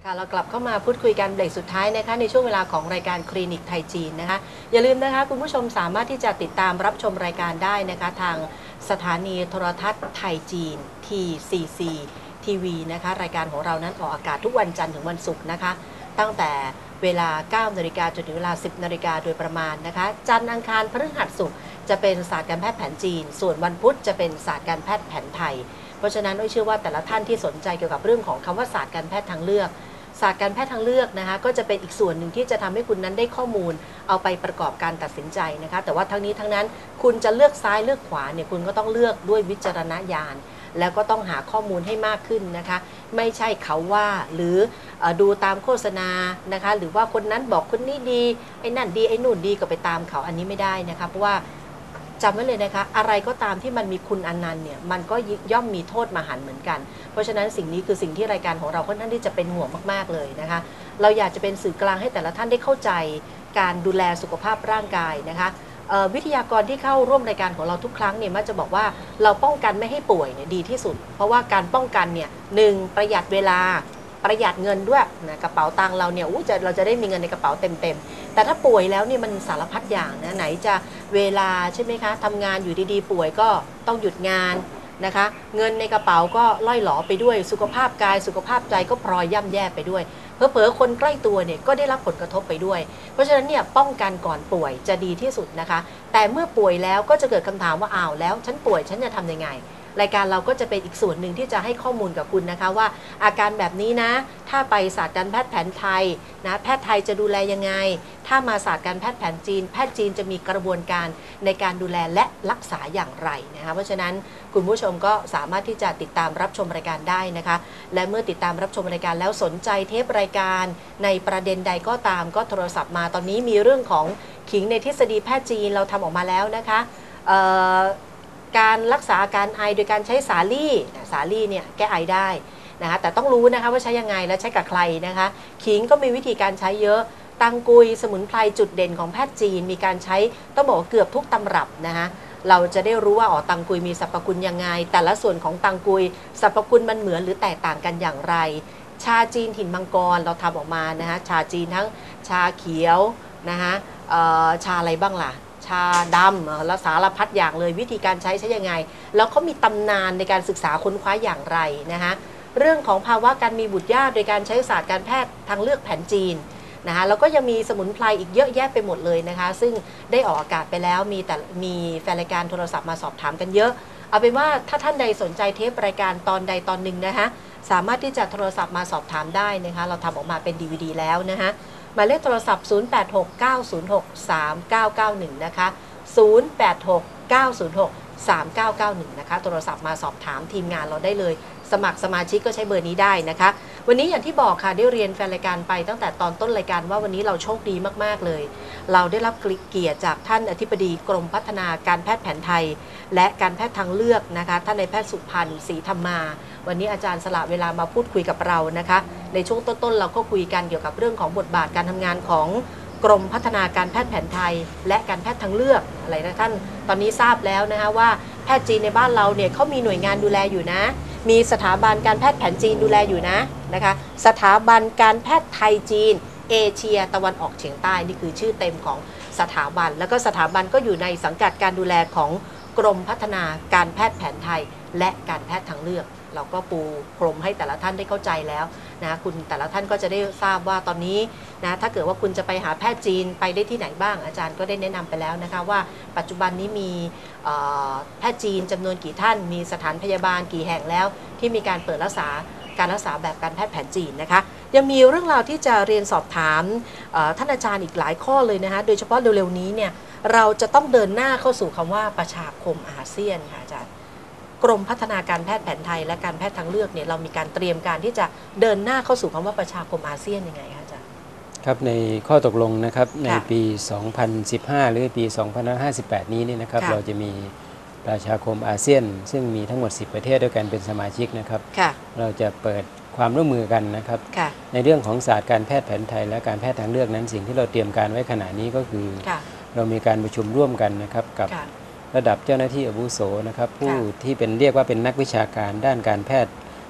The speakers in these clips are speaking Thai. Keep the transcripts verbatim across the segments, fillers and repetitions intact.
ค่ะเรากลับเข้ามาพูดคุยกันเบรกสุดท้ายนะคะในช่วงเวลาของรายการคลินิกไทยจีนนะคะอย่าลืมนะคะคุณผู้ชมสามารถที่จะติดตามรับชมรายการได้นะคะทางสถานีโทรทัศน์ไทยจีน ที ซี ซี ที วี นะคะรายการของเรานั้นออกอากาศทุกวันจันทร์ถึงวันศุกร์นะคะตั้งแต่เวลา เก้านาฬิกาจนถึงเวลา สิบนาฬิกาโดยประมาณนะคะจันทร์อังคารพฤหัสศุกร์จะเป็นศาสตร์การแพทย์แผนจีนส่วนวันพุธจะเป็นศาสตร์การแพทย์แผนไทยเพราะฉะนั้นเชื่อว่าแต่ละท่านที่สนใจเกี่ยวกับเรื่องของคำว่าศาสตร์การแพทย์ทางเลือกศาสตร์การแพทย์ทางเลือกนะคะก็จะเป็นอีกส่วนหนึ่งที่จะทำให้คุณนั้นได้ข้อมูลเอาไปประกอบการตัดสินใจนะคะแต่ว่าทั้งนี้ทั้งนั้นคุณจะเลือกซ้ายเลือกขวาเนี่ยคุณก็ต้องเลือกด้วยวิจารณญาณแล้วก็ต้องหาข้อมูลให้มากขึ้นนะคะไม่ใช่เขาว่าหรือดูตามโฆษณานะคะหรือว่าคนนั้นบอกคนนี้ดีไอ้นั่นดีไอ้นู่นดีก็ไปตามเขาอันนี้ไม่ได้นะคะเพราะว่าจำไว้เลยนะคะอะไรก็ตามที่มันมีคุณอนันต์เนี่ยมันก็ย่อมมีโทษมหันต์เหมือนกันเพราะฉะนั้นสิ่งนี้คือสิ่งที่รายการของเราค่อนข้างที่จะเป็นห่วงมากๆเลยนะคะเราอยากจะเป็นสื่อกลางให้แต่ละท่านได้เข้าใจการดูแลสุขภาพร่างกายนะคะวิทยากรที่เข้าร่วมรายการของเราทุกครั้งเนี่ยมักจะบอกว่าเราป้องกันไม่ให้ป่วยเนี่ยดีที่สุดเพราะว่าการป้องกันเนี่ยหนึ่งประหยัดเวลาประหยัดเงินด้วยนะกระเป๋าตังค์เราเนี่ยอู้จะเราจะได้มีเงินในกระเป๋าเต็มๆแต่ถ้าป่วยแล้วเนี่ยมันสารพัดอย่างนะไหนจะเวลาใช่ไหมคะทำงานอยู่ดีๆป่วยก็ต้องหยุดงานนะคะเงินในกระเป๋าก็ล่อยหลอไปด้วยสุขภาพกายสุขภาพใจก็พลอยย่ำแย่ไปด้วยเผลอๆคนใกล้ตัวเนี่ยก็ได้รับผลกระทบไปด้วยเพราะฉะนั้นเนี่ยป้องกันก่อนป่วยจะดีที่สุดนะคะแต่เมื่อป่วยแล้วก็จะเกิดคำถามว่าอ้าวแล้วฉันป่วยฉันจะทำยังไงรายการเราก็จะเป็นอีกส่วนหนึ่งที่จะให้ข้อมูลกับคุณนะคะว่าอาการแบบนี้นะถ้าไปศาสตร์การแพทย์แผนไทยนะแพทย์ไทยจะดูแลยังไงถ้ามาศาสตร์การแพทย์แผนจีนแพทย์จีนจะมีกระบวนการในการดูแลและรักษาอย่างไรนะคะเพราะฉะนั้นคุณผู้ชมก็สามารถที่จะติดตามรับชมรายการได้นะคะและเมื่อติดตามรับชมรายการแล้วสนใจเทปรายการในประเด็นใดก็ตามก็โทรศัพท์มาตอนนี้มีเรื่องของขิงในทฤษฎีแพทย์จีนเราทำออกมาแล้วนะคะการรักษาอาการไอโดยการใช้สาลี่สาลี่เนี่ยแก้ไอได้นะคะแต่ต้องรู้นะคะว่าใช้ยังไงและใช้กับใครนะคะขิงก็มีวิธีการใช้เยอะตังกุยสมุนไพรจุดเด่นของแพทย์จีนมีการใช้ต้องบอกว่าเกือบทุกตำรับนะคะเราจะได้รู้ว่าอ๋อตังกุยมีสรรพคุณยังไงแต่ละส่วนของตังกุยสรรพคุณมันเหมือนหรือแตกต่างกันอย่างไรชาจีนถิ่นมังกรเราทำออกมานะคะชาจีนทั้งชาเขียวนะคะชาอะไรบ้างล่ะชาดำและสารพัดอย่างเลยวิธีการใช้ใช้ยังไงแล้วเขามีตำนานในการศึกษาค้นคว้าอย่างไรนะคะเรื่องของภาวะการมีบุตรยากโดยการใช้ศาสตร์การแพทย์ทางเลือกแผนจีนนะคะแล้วก็ยังมีสมุนไพรอีกเยอะแยะไปหมดเลยนะคะซึ่งได้ออกอากาศไปแล้วมีแต่มีแฟนรายการโทรศัพท์มาสอบถามกันเยอะเอาเป็นว่าถ้าท่านใดสนใจเทปรายการตอนใดตอนหนึ่งนะคะสามารถที่จะโทรศัพท์มาสอบถามได้นะคะเราทำออกมาเป็น ดี วี ดี แล้วนะคะหมายเลขโทรศัพท์ศูนย์ แปด หก เก้า ศูนย์ หก สาม เก้า เก้า หนึ่งนะคะศูนย์ แปด หก เก้า ศูนย์ หก สาม เก้า เก้า หนึ่งนะคะโทรศัพท์มาสอบถามทีมงานเราได้เลยสมัครสมาชิกก็ใช้เบอร์นี้ได้นะคะวันนี้อย่างที่บอกค่ะได้เรียนแฟนรายการไปตั้งแต่ตอนต้นรายการว่าวันนี้เราโชคดีมากๆเลยเราได้รับเกียรติจากท่านอธิบดีกรมพัฒนาการแพทย์แผนไทยและการแพทย์ทางเลือกนะคะท่านนายแพทย์สุพันธ์ศรีธรรมาวันนี้อาจารย์สละเวลามาพูดคุยกับเรานะคะในช่วงต้นๆเราก็คุยกันเกี่ยวกับเรื่องของบทบาทการทำงานของกรมพัฒนาการแพทย์แผนไทยและการแพทย์ทางเลือกอะไรนะท่านตอนนี้ทราบแล้วนะคะว่าแพทย์จีนในบ้านเราเนี่ยเขามีหน่วยงานดูแลอยู่นะมีสถาบันการแพทย์แผนจีนดูแลอยู่นะนะคะสถาบันการแพทย์ไทยจีนเอเชียตะวันออกเฉียงใต้นี่คือชื่อเต็มของสถาบันแล้วก็สถาบันก็อยู่ในสังกัดการดูแลของกรมพัฒนาการแพทย์แผนไทยและการแพทย์ทางเลือกเราก็ปูพรมให้แต่ละท่านได้เข้าใจแล้วนะคุณแต่ละท่านก็จะได้ทราบว่าตอนนี้นะถ้าเกิดว่าคุณจะไปหาแพทย์จีนไปได้ที่ไหนบ้างอาจารย์ก็ได้แนะนำไปแล้วนะคะว่าปัจจุบันนี้มีแพทย์จีนจำนวนกี่ท่านมีสถานพยาบาลกี่แห่งแล้วที่มีการเปิดรักษาการรักษาแบบการแพทย์แผนจีนนะคะยังมีเรื่องราวที่จะเรียนสอบถามท่านอาจารย์อีกหลายข้อเลยนะคะโดยเฉพาะเร็วๆนี้เนี่ยเราจะต้องเดินหน้าเข้าสู่คำว่าประชาคมอาเซียนค่ะอาจารย์กรมพัฒนาการแพทย์แผนไทยและการแพทย์ทางเลือกเนี่ยเรามีการเตรียมการที่จะเดินหน้าเข้าสู่คำว่าประชาคมอาเซียนยังไงคะอาจารย์ครับในข้อตกลงนะครับในปี สองพันสิบห้า หรือปี สองพันห้าสิบแปด นี้นี่นะครับเราจะมีประชาคมอาเซียนซึ่งมีทั้งหมดสิบประเทศด้วยกันเป็นสมาชิกนะครับเราจะเปิดความร่วมมือกันนะครับในเรื่องของศาสตร์การแพทย์แผนไทยและการแพทย์ทางเลือกนั้นสิ่งที่เราเตรียมการไว้ขณะนี้ก็คือเรามีการประชุมร่วมกันนะครับกับระดับเจ้าหน้าที่อาวุโสนะครับผู้ที่เป็นเรียกว่าเป็นนักวิชาการด้านการแพทย์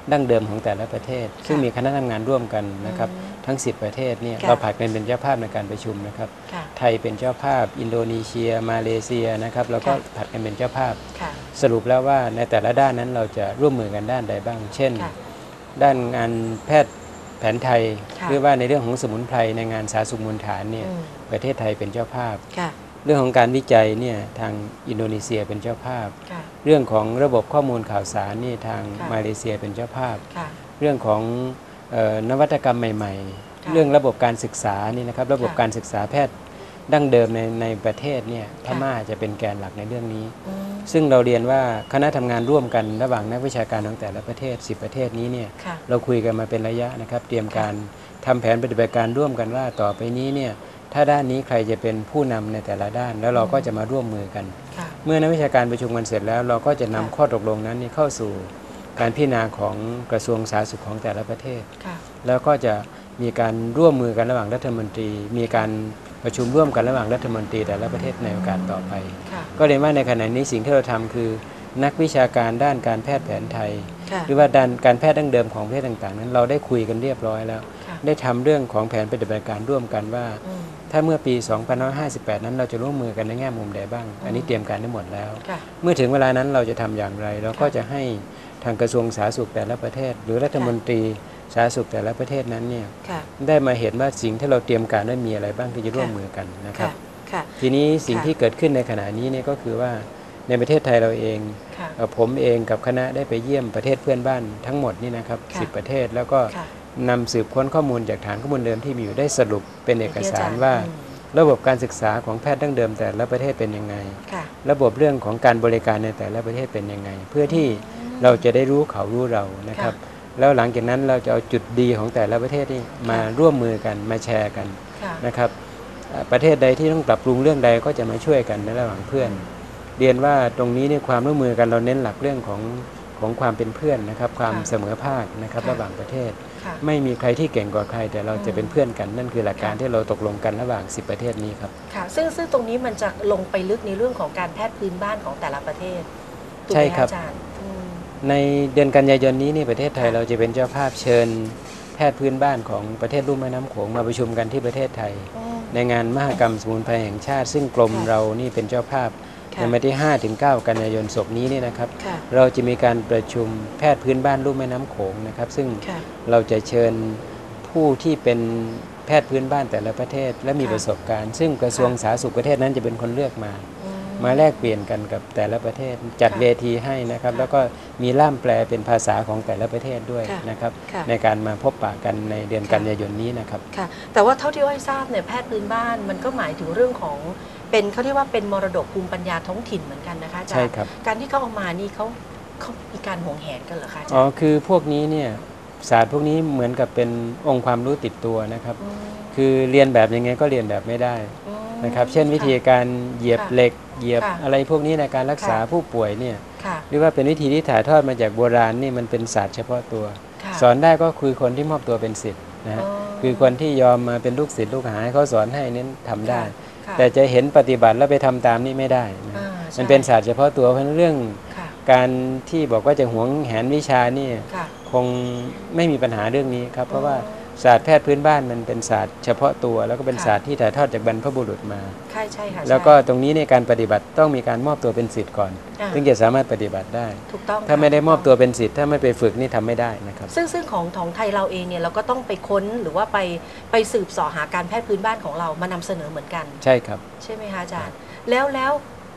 ดั้งเดิมของแต่ละประเทศซึ่งมีคณะทำงานร่วมกันนะครับทั้งสิบประเทศเนี่ยเราผัดกันเป็นเจ้าภาพในการประชุมนะครับไทยเป็นเจ้าภาพอินโดนีเซียมาเลเซียนะครับแล้วก็ผัดกันเป็นเจ้าภาพสรุปแล้วว่าในแต่ละด้านนั้นเราจะร่วมมือกันด้านใดบ้างเช่นด้านงานแพทย์แผนไทยหรือว่าในเรื่องของสมุนไพรในงานสาธารณสุขมูลฐานเนี่ยประเทศไทยเป็นเจ้าภาพเรื่องของการวิจัยเนี่ยทางอินโดนีเซียเป็นเจ้าภาพเรื่องของระบบข้อมูลข่าวสารนี่ทางมาเลเซียเป็นเจ้าภาพเรื่องของเอ่อนวัตกรรมใหม่ๆเรื่องระบบการศึกษานี่นะครับระบบการศึกษาแพทย์ดั้งเดิมในในประเทศเนี่ยพม่าจะเป็นแกนหลักในเรื่องนี้ซึ่งเราเรียนว่าคณะทำงานร่วมกันระหว่างนักวิชาการของแต่ละประเทศสิบประเทศนี้เนี่ยเราคุยกันมาเป็นระยะนะครับเตรียมการทำแผนปฏิบัติการร่วมกันว่าต่อไปนี้เนี่ยถ้าด้านนี้ใครจะเป็นผู้นำในแต่ละด้านแล้วเราก็จะมาร่วมมือกันเมื่อนักวิชาการประชุมกันเสร็จแล้วเราก็จะนำข้อตกลงนั้นเข้าสู่การพิจารณาของกระทรวงสาธารณสุขของแต่ละประเทศแล้วก็จะมีการร่วมมือกันระหว่างรัฐมนตรีมีการประชุมร่วมกันระหว่างรัฐมนตรีแต่ละประเทศในโอกาสต่อไปก็เรียนว่าในขณะนี้สิ่งที่เราทำคือนักวิชาการด้านการแพทย์แผนไทยหรือว่าด้านการแพทย์ดั้งเดิมของประเทศต่างๆนั้นเราได้คุยกันเรียบร้อยแล้วได้ทำเรื่องของแผนปฏิบัติการร่วมกันว่าถ้าเมื่อปีสองพันห้าร้อยห้าสิบแปดนั้นเราจะร่วมมือกันในแง่มุมใดบ้างอันนี้เตรียมการได้หมดแล้วเมื่อถึงเวลานั้นเราจะทำอย่างไรเราก็จะให้ทางกระทรวงสาธารณสุขแต่ละประเทศหรือรัฐมนตรีสาธารณสุขแต่ละประเทศนั้นเนี่ยได้มาเห็นว่าสิ่งที่เราเตรียมการได้มีอะไรบ้างที่จะร่วมมือกันนะครับทีนี้สิ่งที่เกิดขึ้นในขณะนี้เนี่ยก็คือว่าในประเทศไทยเราเองผมเองกับคณะได้ไปเยี่ยมประเทศเพื่อนบ้านทั้งหมดนี่นะครับสิบประเทศแล้วก็นำสืบค้นข้อมูลจากฐานข้อมูลเดิมที่มีอยู่ได้สรุปเป็นเอกสารว่าระบบการศึกษาของแพทย์ดั้งเดิมแต่ละประเทศเป็นยังไงระบบเรื่องของการบริการในแต่ละประเทศเป็นยังไงเพื่อที่เราจะได้รู้เขารู้เรานะครับแล้วหลังจากนั้นเราจะเอาจุดดีของแต่ละประเทศที่มาร่วมมือกันมาแชร์กันนะครับประเทศใดที่ต้องปรับปรุงเรื่องใดก็จะมาช่วยกันในระหว่างเพื่อนเรียนว่าตรงนี้เนี่ยความร่วมมือกันเราเน้นหลักเรื่องของของความเป็นเพื่อนนะครับความเสมอภาคนะครับระหว่างประเทศไม่มีใครที่เก่งกว่าใครแต่เราจะเป็นเพื่อนกันนั่นคือหลักการที่เราตกลงกันระหว่างสิบประเทศนี้ครับค่ะซึ่งซึ่งตรงนี้มันจะลงไปลึกในเรื่องของการแพทย์พื้นบ้านของแต่ละประเทศใช่ครับในเดือนกันยายนนี้นี่ประเทศไทยเราจะเป็นเจ้าภาพเชิญแพทย์พื้นบ้านของประเทศลุ่มแม่น้ำโขงมาประชุมกันที่ประเทศไทยในงานมหกรรมสมุนไพรแห่งชาติซึ่งกรมเรานี่เป็นเจ้าภาพในวันที่ห้าถึงเก้ากันยายนศพนี้นี่นะครับเราจะมีการประชุมแพทย์พื้นบ้านลุ่มแม่น้ำโขงนะครับซึ่งเราจะเชิญผู้ที่เป็นแพทย์พื้นบ้านแต่ละประเทศและมีประสบการณ์ซึ่งกระทรวงสาธารณสุขประเทศนั้นจะเป็นคนเลือกมามาแลกเปลี่ยนกันกับแต่ละประเทศจัดเวทีให้นะครับแล้วก็มีล่ามแปลเป็นภาษาของแต่ละประเทศด้วยนะครับในการมาพบปะกันในเดือนกันยายนนี้นะครับแต่ว่าเท่าที่อ้อยทราบเนี่ยแพทย์พื้นบ้านมันก็หมายถึงเรื่องของเป็นเขาเรียกว่าเป็นมรดกภูมิปัญญาท้องถิ่นเหมือนกันนะคะอาจารย์การที่เขาเอามานี่เขาเขามีการหวงแหนกันเหรอคะอ๋อคือพวกนี้เนี่ยศาสตร์พวกนี้เหมือนกับเป็นองค์ความรู้ติดตัวนะครับคือเรียนแบบยังไงก็เรียนแบบไม่ได้นะครับเช่นวิธีการเหยียบเหล็กเหยียบอะไรพวกนี้ในการรักษาผู้ป่วยเนี่ยหรือว่าเป็นวิธีที่ถ่ายทอดมาจากโบราณนี่มันเป็นศาสตร์เฉพาะตัวสอนได้ก็คือคนที่มอบตัวเป็นศิษย์นะฮะคือคนที่ยอมมาเป็นลูกศิษย์ลูกหาให้เขาสอนให้นั้นทำได้แต่จะเห็นปฏิบัติแล้วไปทำตามนี่ไม่ได้นะมันเป็นศาสตร์เฉพาะตัวเพราะเรื่องการที่บอกว่าจะหวงแหนวิชานี่คงไม่มีปัญหาเรื่องนี้ครับเพราะว่าศาสตร์แพทย์พื้นบ้านมันเป็นศาสตร์เฉพาะตัวแล้วก็เป็นศาสตร์ที่ถ่ายทอดจากบรรพบุรุษมาใช่ใช่ค่ะแล้วก็ตรงนี้ในการปฏิบัติต้องมีการมอบตัวเป็นศิษย์ก่อนถึงจะสามารถปฏิบัติได้ถูกต้องถ้าไม่ได้มอบตัวเป็นศิษย์ถ้าไม่ไปฝึกนี่ทำไม่ได้นะครับซึ่งซึ่งของของไทยเราเองเนี่ยเราก็ต้องไปค้นหรือว่าไปไปสืบเสาะหาการแพทย์พื้นบ้านของเรามานำเสนอเหมือนกันใช่ครับใช่ไหมคะอาจารย์แล้วแล้ว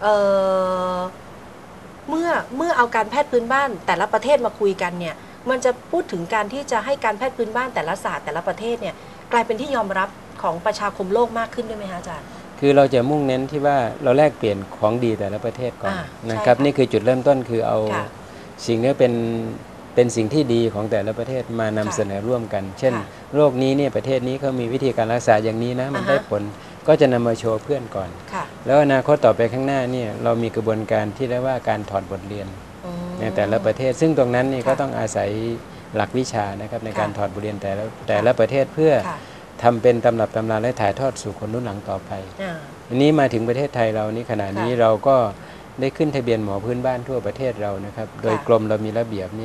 เมื่อเมื่อเอาการแพทย์พื้นบ้านแต่ละประเทศมาคุยกันเนี่ยมันจะพูดถึงการที่จะให้การแพทย์พื้นบ้านแต่ละศาสตร์แต่ละประเทศเนี่ยกลายเป็นที่ยอมรับของประชาคมโลกมากขึ้นด้วยไหมคะอาจารย์คือเราจะมุ่งเน้นที่ว่าเราแลกเปลี่ยนของดีแต่ละประเทศก่อนนะครับนี่คือจุดเริ่มต้นคือเอาสิ่งนี้เป็นเป็นสิ่งที่ดีของแต่ละประเทศมานำเสนอร่วมกันเช่นโรคนี้เนี่ยประเทศนี้เขามีวิธีการรักษาอย่างนี้นะมันได้ผลก็จะนำมาโชว์เพื่อนก่อนแล้วอนาคตต่อไปข้างหน้าเนี่ยเรามีกระบวนการที่เรียกว่าการถอดบทเรียนในแต่ละประเทศซึ่งตรงนั้นนี่ก็ต้องอาศัยหลักวิชานะครับในการถอดบทเรียนแต่ละแต่ละประเทศเพื่อทำเป็นตำรับตำราและถ่ายทอดสู่คนรุ่นหลังต่อไปอันนี้มาถึงประเทศไทยเรานี่ขณะนี้เราก็ได้ขึ้นทะเบียนหมอพื้นบ้านทั่วประเทศเรานะครับโดยกรมเรามีระเบียบนี่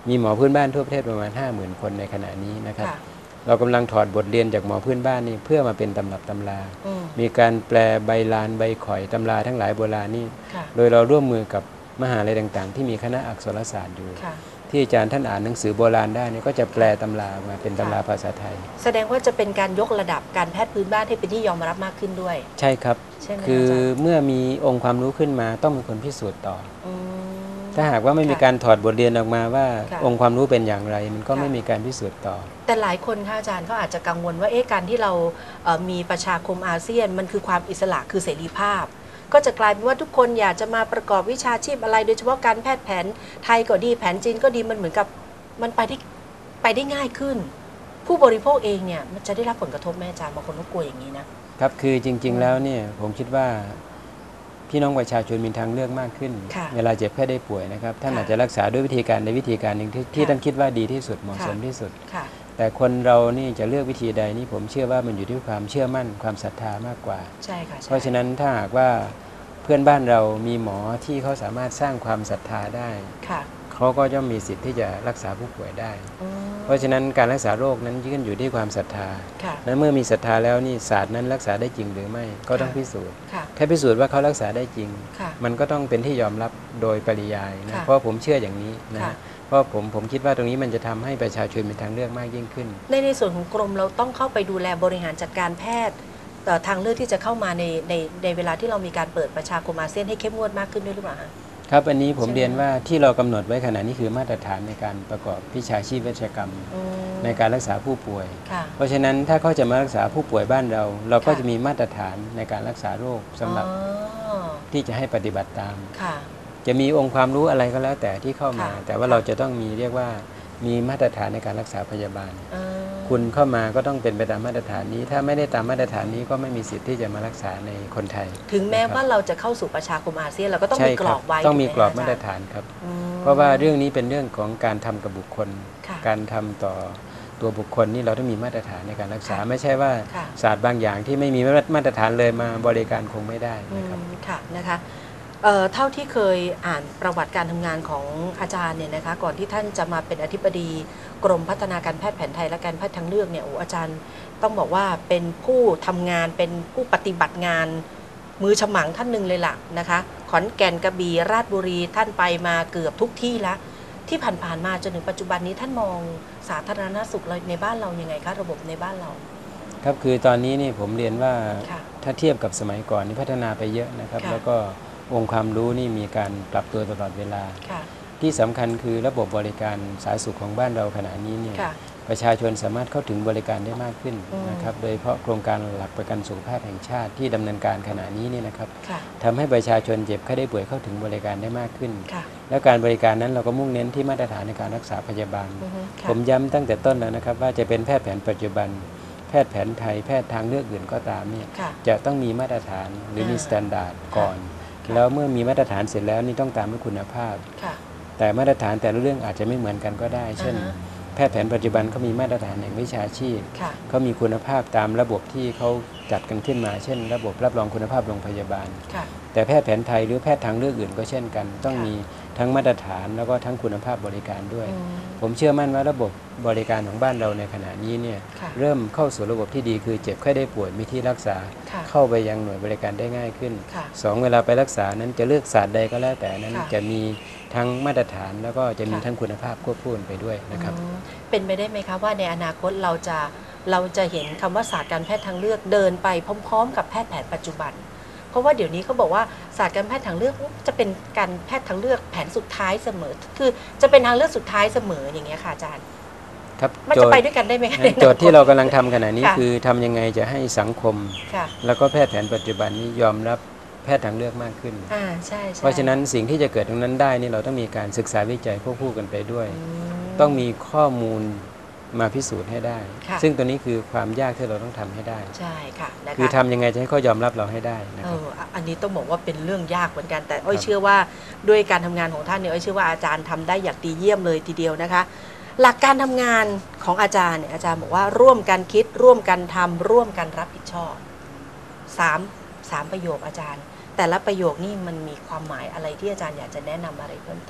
มีหมอพื้นบ้านทั่วประเทศประมาณ ห้าหมื่น คนในขณะนี้นะครับเรากำลังถอดบทเรียนจากหมอพื้นบ้านนี่เพื่อมาเป็นตำรับตำรามีการแปลใบลานใบข่อยตำราทั้งหลายโบราณนี่โดยเราร่วมมือกับมหาลัยต่างๆที่มีคณะอักษรศาสตร์อยู่ที่อาจารย์ท่านอ่านหนังสือโบราณได้นี่ก็จะแปลตำรามาเป็นตำราภาษาไทยแสดงว่าจะเป็นการยกระดับการแพทย์พื้นบ้านให้เป็นที่ยอมรับมากขึ้นด้วยใช่ครับคือเมื่อมีองค์ความรู้ขึ้นมาต้องมีคนพิสูจน์ต่อถ้าหากว่าไม่มีการถอดบทเรียนออกมาว่าองค์ความรู้เป็นอย่างไรมันก็ไม่มีการพิสูจน์ต่อแต่หลายคนค่ะอาจารย์เขาอาจจะกังวลว่าเอ๊ะการที่เรามีประชาคมอาเซียนมันคือความอิสระคือเสรีภาพก็จะกลายเป็นว่าทุกคนอยากจะมาประกอบวิชาชีพอะไรโดยเฉพาะการแพทย์แผนไทยก็ดีแผนจีนก็ดีมันเหมือนกับมันไปได้ไปได้ง่ายขึ้นผู้บริโภคเองเนี่ยมันจะได้รับผลกระทบแม่อาจารย์บางคนก็กลัวอย่างนี้นะครับคือจริงๆแล้วเนี่ยผมคิดว่าพี่น้องประชาชนมีทางเลือกมากขึ้นเวลาเจ็บแค่ได้ป่วยนะครับท่านอาจจะรักษาด้วยวิธีการในวิธีการหนึ่งที่ที่ท่านคิดว่าดีที่สุดเหมาะสมที่สุดแต่คนเรานี่จะเลือกวิธีใดนี่ผมเชื่อว่ามันอยู่ที่ความเชื่อมั่นความศรัทธามากกว่าใช่ค่ะเพราะฉะนั้นถ้าหากว่าเพื่อนบ้านเรามีหมอที่เขาสามารถสร้างความศรัทธาได้เขาก็ย่อมมีสิทธิ์ที่จะรักษาผู้ป่วยได้เพราะฉะนั้นการรักษาโรคนั้นยื่นอยู่ที่ความศรัทธาและเมื่อมีศรัทธาแล้วนี่ศาสตร์นั้นรักษาได้จริงหรือไม่ก็ต้องพิสูจน์แค่พิสูจน์ว่าเขารักษาได้จริงมันก็ต้องเป็นที่ยอมรับโดยปริยายนะเพราะผมเชื่ออย่างนี้นะเพราะผมผมคิดว่าตรงนี้มันจะทำให้ประชาชนมีทางเลือกมากยิ่งขึ้นในในส่วนของกรมเราต้องเข้าไปดูแลบริหารจัดการแพทย์ทางเลือกที่จะเข้ามาในในในเวลาที่เรามีการเปิดประชาคมอาเซียนให้เข้มงวดมากขึ้นด้วยหรือเปล่าคะครับอันนี้ผมเรียนว่าที่เรากำหนดไว้ขณะนี้คือมาตรฐานในการประกอบวิชาชีพเวชกรรมในการรักษาผู้ป่วยเพราะฉะนั้นถ้าเขาจะมารักษาผู้ป่วยบ้านเราเราก็จะมีมาตรฐานในการรักษาโรคสำหรับที่จะให้ปฏิบัติตามจะมีองค์ความรู้อะไรก็แล้วแต่ที่เข้ามาแต่ว่าเราจะต้องมีเรียกว่ามีมาตรฐานในการรักษาพยาบาลคุณเข้ามาก็ต้องเป็นไปตามมาตรฐานนี้ถ้าไม่ได้ตามมาตรฐานนี้ก็ไม่มีสิทธิ์ที่จะมารักษาในคนไทยถึงแม้ว่าเราจะเข้าสู่ประชาคมอาเซียนเราก็ต้องมีกรอบไว้ต้องมีกรอบมาตรฐานครับเพราะว่าเรื่องนี้เป็นเรื่องของการทำกับบุคคลการทำต่อตัวบุคคลนี่เราต้องมีมาตรฐานในการรักษาไม่ใช่ว่าศาสตร์บางอย่างที่ไม่มีมาตรฐานเลยมาบริการคงไม่ได้นะครับค่ะนะคะเท่าที่เคยอ่านประวัติการทำงานของอาจารย์เนี่ยนะคะก่อนที่ท่านจะมาเป็นอธิบดีกรมพัฒนาการแพทย์แผนไทยและการแพทย์ทางเลือกเนี่ยโอ้อาจารย์ต้องบอกว่าเป็นผู้ทำงานเป็นผู้ปฏิบัติงานมือฉมังท่านหนึ่งเลยล่ะนะคะขอนแก่นกระบี่ราชบุรีท่านไปมาเกือบทุกที่แล้วที่ผ่านๆมาจนถึงปัจจุบันนี้ท่านมองสาธารณสุขในบ้านเรายังไงคะระบบในบ้านเราครับคือตอนนี้นี่ผมเรียนว่าถ้าเทียบกับสมัยก่อนนี่พัฒนาไปเยอะนะครับแล้วก็องค์ความรู้นี่มีการปรับตัวตลอดเวลาที่สำคัญคือระบบบริการสาธารณสุขของบ้านเราขณะนี้เนี่ยประชาชนสามารถเข้าถึงบริการได้มากขึ้นนะครับโดยเฉพาะโครงการหลักประกันสุขภาพแห่งชาติที่ดำเนินการขณะนี้นี่นะครับทำให้ประชาชนเจ็บไข้ได้ป่วยเข้าถึงบริการได้มากขึ้นแล้วการบริการนั้นเราก็มุ่งเน้นที่มาตรฐานในการรักษาพยาบาลผมย้ำตั้งแต่ต้นแล้วนะครับว่าจะเป็นแพทย์แผนปัจจุบันแพทย์แผนไทยแพทย์ทางเลือกอื่นก็ตามเนี่ยจะต้องมีมาตรฐานหรือมีมาตรฐานก่อนแล้วเมื่อมีมาตรฐานเสร็จแล้วนี่ต้องตามด้วยคุณภาพแต่มาตรฐานแต่ละเรื่องอาจจะไม่เหมือนกันก็ได้เช่นแพทย์แผนปัจจุบันเขามีมาตรฐานแห่งวิชาชีพเขามีคุณภาพตามระบบที่เขาจัดกันขึ้นมาเช่นระบบรับรองคุณภาพโรงพยาบาลแต่แพทย์แผนไทยหรือแพทย์ทางเลือกอื่นก็เช่นกันต้องมีทั้งมาตรฐานแล้วก็ทั้งคุณภาพบริการด้วยผมเชื่อมั่นว่าระบบบริการของบ้านเราในขณะนี้เนี่ยเริ่มเข้าสู่ระบบที่ดีคือเจ็บไข้ได้ป่วยมีที่รักษาเข้าไปยังหน่วยบริการได้ง่ายขึ้นสองเวลาไปรักษานั้นจะเลือกศาสตร์ใดก็แล้วแต่นั้นจะมีทั้งมาตรฐานแล้วก็จะมีทั้งคุณภาพควบคู่ไปด้วยนะครับเป็นไปได้ไหมคะว่าในอนาคตเราจะเราจะเห็นคำว่าศาสตร์การแพทย์ทางเลือกเดินไปพร้อมๆกับแพทย์แผนปัจจุบันเพราะว่าเดี๋ยวนี้เขาบอกว่าศาสตร์การแพทย์ทางเลือกจะเป็นการแพทย์ทางเลือกแผนสุดท้ายเสมอคือจะเป็นทางเลือกสุดท้ายเสมออย่างเงี้ยค่ะอาจารย์ครับมันจะไปด้วยกันได้ไหมโจทย์ที่เรากำลังทำขณะนี้คือทำยังไงจะให้สังคมแล้วก็แพทย์แผนปัจจุบันนี้ยอมรับแพทย์ทางเลือกมากขึ้นเพราะฉะนั้นสิ่งที่จะเกิดตรงนั้นได้นี่เราต้องมีการศึกษาวิจัยควบคู่กันไปด้วยต้องมีข้อมูลมาพิสูจน์ให้ได้ซึ่งตัวนี้คือความยากที่เราต้องทำให้ได้ใช่ค่ะคือทำยังไงจะให้เขายอมรับเราให้ได้นะครับอันนี้ต้องบอกว่าเป็นเรื่องยากเหมือนกันแต่อ้อยเชื่อว่าด้วยการทำงานของท่านเนี่ยอ้อยเชื่อว่าอาจารย์ทำได้อย่างดีเยี่ยมเลยทีเดียวนะคะหลักการทำงานของอาจารย์เนี่ยอาจารย์บอกว่าร่วมกันคิดร่วมกันทำร่วมกันรับผิดชอบสามสามประโยคอาจารย์แต่ละประโยคนี่มันมีความหมายอะไรที่อาจารย์อยากจะแนะนำอะไรเพิ่มเติม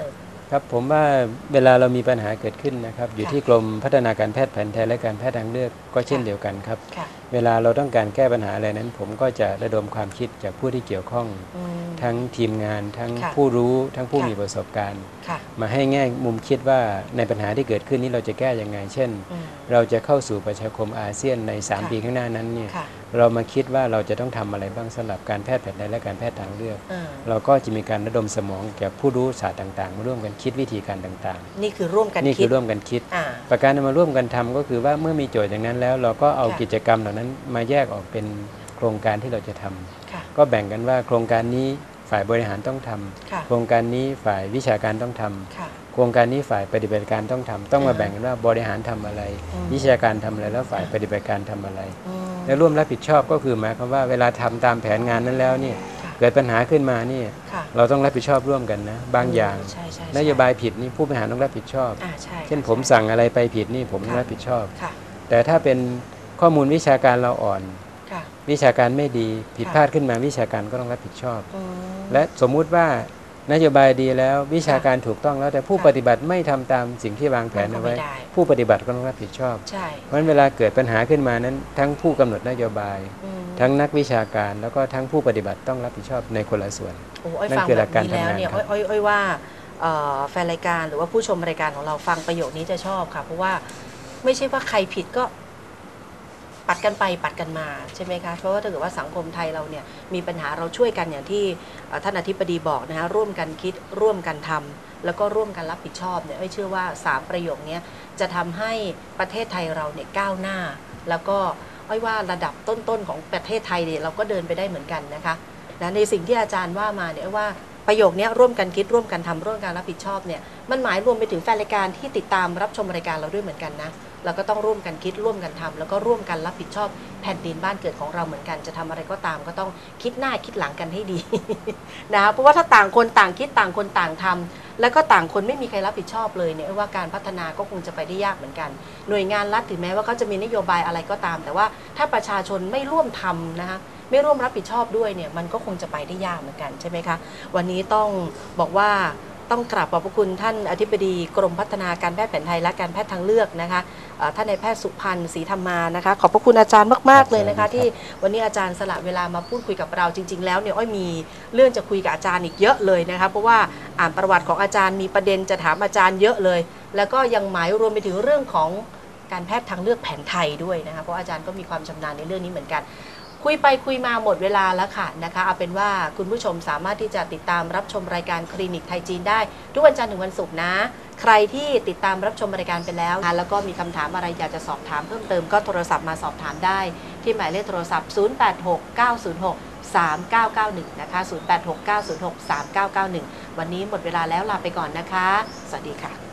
ครับผมว่าเวลาเรามีปัญหาเกิดขึ้นนะครับอยู่ที่กรมพัฒนาการแพทย์แผนไทยและการแพทย์ทางเลือกก็เช่นเดียวกันครับเวลาเราต้องการแก้ปัญหาอะไรนั้นผมก็จะระดมความคิดจากผู้ที่เกี่ยวข้องทั้งทีมงานทั้งผู้รู้ทั้งผู้มีประสบการณ์มาให้แง่มุมคิดว่าในปัญหาที่เกิดขึ้นนี้เราจะแก้ยังไงเช่นเราจะเข้าสู่ประชาคมอาเซียนในสามปีข้างหน้านั้นเนี่ยเรามาคิดว่าเราจะต้องทำอะไรบ้างสำหรับการแพทย์แผนไทยและการแพทย์ทางเลือกเราก็จะมีการระดมสมองแก่ผู้รู้ศาสตร์ต่างๆมาร่วมกันคิดวิธีการต่างๆนี่คือร่วมกันนี่คือร่วมกันคิดประการมาร่วมกันทำก็คือว่าเมื่อมีโจทย์อย่างนั้นแล้วเราก็เอากิจกรรมเหล่านั้นมาแยกออกเป็นโครงการที่เราจะทำก็แบ่งกันว่าโครงการนี้ฝ่ายบริหารต้องทำโครงการนี้ฝ่ายวิชาการต้องทำโครงการนี้ฝ่ายปฏิบัติการต้องทำต้องมาแบ่งกันว่าบริหารทำอะไร วิชาการทำอะไรแล้วฝ่ายปฏิบัติการทำอะไรและร่วมรับผิดชอบก็คือหมายความว่าเวลาทำตามแผนงานนั้นแล้วเนี่ยเกิดปัญหาขึ้นมานี่เราต้องรับผิดชอบร่วมกันนะบางอย่างนโยบายผิดนี่ผู้บริหารต้องรับผิดชอบเช่นผมสั่งอะไรไปผิดนี่ผมต้องรับผิดชอบแต่ถ้าเป็นข้อมูลวิชาการเราอ่อนวิชาการไม่ดีผิดพลาดขึ้นมาวิชาการก็ต้องรับผิดชอบและสมมุติว่านโยบายดีแล้ววิชาการถูกต้องแล้วแต่ผู้ปฏิบัติไม่ทำตามสิ่งที่วางแผนเอาไว้ผู้ปฏิบัติก็ต้องรับผิดชอบเพราะฉะนั้นเวลาเกิดปัญหาขึ้นมานั้นทั้งผู้กำหนดนโยบายทั้งนักวิชาการแล้วก็ทั้งผู้ปฏิบัติต้องรับผิดชอบในคนละส่วนนั่นคือหลักการทำงานครับอ้อยว่าแฟนรายการหรือว่าผู้ชมรายการของเราฟังประโยคนี้จะชอบค่ะเพราะว่าไม่ใช่ว่าใครผิดก็ปัดกันไปปัดกันมาใช่ไหมคะเพราะว่าถ้าเกิดว่าสังคมไทยเราเนี่ยมีปัญหาเราช่วยกันอย่างที่ท่านอธิบดีบอกนะคะร่วมกันคิดร่วมกันทำแล้วก็ร่วมกันรับผิดชอบเนี่ยเชื่อว่าสามประโยคนี้จะทำให้ประเทศไทยเราเนี่ยก้าวหน้าแล้วก็อ้อยว่าระดับต้นๆของประเทศไทยเนี่ยเราก็เดินไปได้เหมือนกันนะคะนะในสิ่งที่อาจารย์ว่ามาเนี่ยว่าประโยคนี้ร่วมกันคิดร่วมกันทำร่วมกันรับผิดชอบเนี่ยมันหมายรวมไปถึงแฟนรายการที่ติดตามรับชมรายการเราด้วยเหมือนกันนะเราก็ต้องร่วมกันคิดร่วมกันทำแล้วก็ร่วมกันรับผิดชอบแผ่นดินบ้านเกิดของเราเหมือนกันจะทำอะไรก็ตามก็ต้องคิดหน้าคิดหลังกันให้ดี นะเพราะว่าถ้าต่างคนต่างคิดต่างคนต่างทำแล้วก็ต่างคนไม่มีใครรับผิดชอบเลยเนี่ยว่าการพัฒนาก็คงจะไปได้ยากเหมือนกันหน่วยงานรัฐถึงแม้ว่าเขาจะมีนโยบายอะไรก็ตามแต่ว่าถ้าประชาชนไม่ร่วมทำนะคะไม่ร่วมรับผิดชอบด้วยเนี่ยมันก็คงจะไปได้ยากเหมือนกันใช่ไหมคะวันนี้ต้องบอกว่าต้องกราบขอบพระคุณท่านอธิบดีกรมพัฒนาการแพทย์แผนไทยและการแพทย์ทางเลือกนะคะท่านนายแพทย์สุพันธ์ศรีธรรมานะคะขอบพระคุณอาจารย์มากๆเลยนะคะที่วันนี้อาจารย์สละเวลามาพูดคุยกับเราจริงๆแล้วเนี่ยอ้อยมีเรื่องจะคุยกับอาจารย์อีกเยอะเลยนะคะเพราะว่าอ่านประวัติของอาจารย์มีประเด็นจะถามอาจารย์เยอะเลยแล้วก็ยังหมายรวมไปถึงเรื่องของการแพทย์ทางเลือกแผนไทยด้วยนะคะเพราะอาจารย์ก็มีความชำนาญในเรื่องนี้เหมือนกันคุยไปคุยมาหมดเวลาแล้วค่ะนะคะเอาเป็นว่าคุณผู้ชมสามารถที่จะติดตามรับชมรายการคลินิกไทยจีนได้ทุกวันจันทร์ถึงวันศุกร์นะใครที่ติดตามรับชมรายการไปแล้วแล้วก็มีคำถามอะไรอยากจะสอบถามเพิ่มเติมก็โทรศัพท์มาสอบถามได้ที่หมายเลขโทรศัพท์ศูนย์ แปด หก เก้า ศูนย์ หก สาม เก้า เก้า หนึ่งนะคะศูนย์ แปด หก เก้า ศูนย์ หก สาม เก้า เก้า หนึ่งวันนี้หมดเวลาแล้วลาไปก่อนนะคะสวัสดีค่ะ